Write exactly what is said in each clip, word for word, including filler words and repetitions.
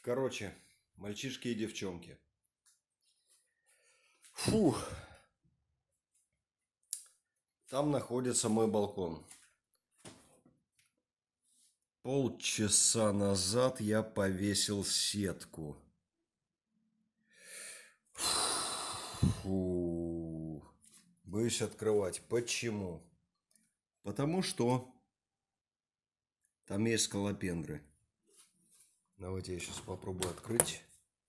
Короче, мальчишки и девчонки. Фух. Там находится мой балкон. Полчаса назад я повесил сетку. Фу. Боюсь открывать. Почему? Потому что там есть скалопендры. Давайте я сейчас попробую открыть.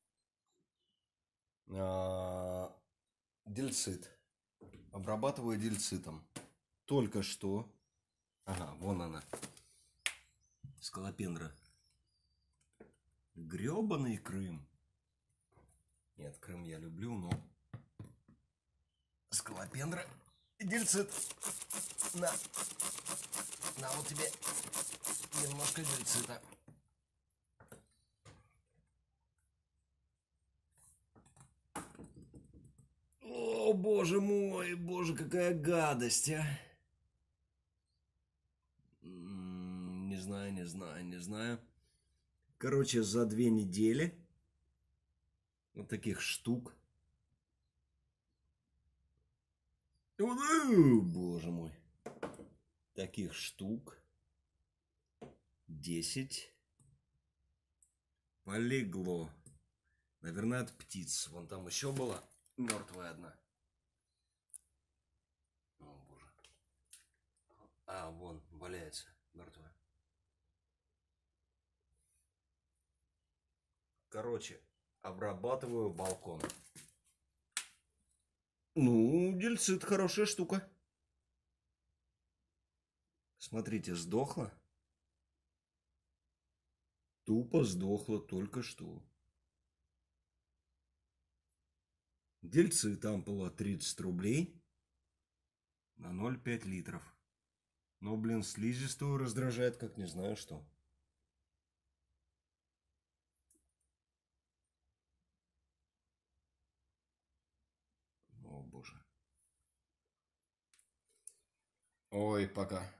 А, дельцит. Обрабатываю дельцитом. Только что. Ага, вон она. Скалопендра. Гребаный Крым. Нет, Крым я люблю, но... Скалопендра. Дельцит. На. На, вот тебе немножко дельцита. О, боже мой, боже, какая гадость, а. Не знаю, не знаю, не знаю. Короче, за две недели вот таких штук. О, боже мой. Таких штук десять полегло. Наверное, от птиц. Вон там еще была мертвая одна. О, боже. А, вон, валяется мертвая. Короче, обрабатываю балкон. Ну, дельцит хорошая штука. Смотрите, сдохла. Тупо сдохла только что. Дельцит ампула тридцать рублей на ноль целых пять литров. Но, блин, слизистую раздражает, как не знаю что. О, боже. Ой, пока.